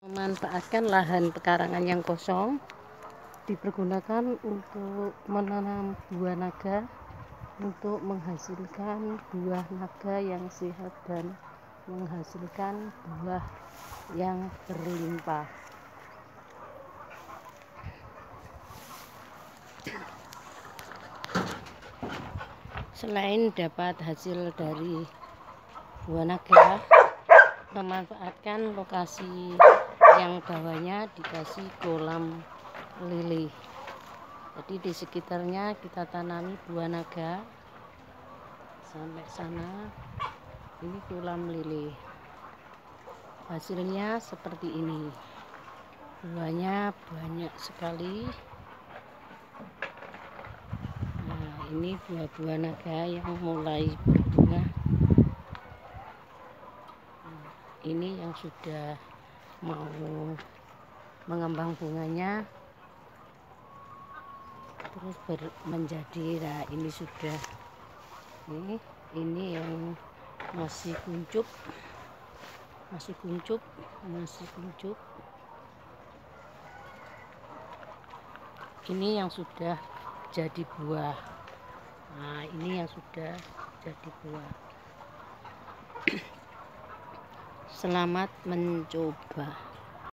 Memanfaatkan lahan pekarangan yang kosong dipergunakan untuk menanam buah naga untuk menghasilkan buah naga yang sehat dan menghasilkan buah yang berlimpah. Selain dapat hasil dari buah naga, memanfaatkan lokasi yang bawahnya dikasih kolam lele. Jadi di sekitarnya kita tanami buah naga sampai sana. Ini kolam lele. Hasilnya seperti ini. Buahnya banyak sekali. Nah, ini buah-buah naga yang mulai berbunga. Ini yang sudah mau mengembang bunganya, terus menjadi. Nah, ini sudah. Ini yang masih kuncup. Ini yang sudah jadi buah. Nah, ini yang sudah jadi buah. Selamat mencoba.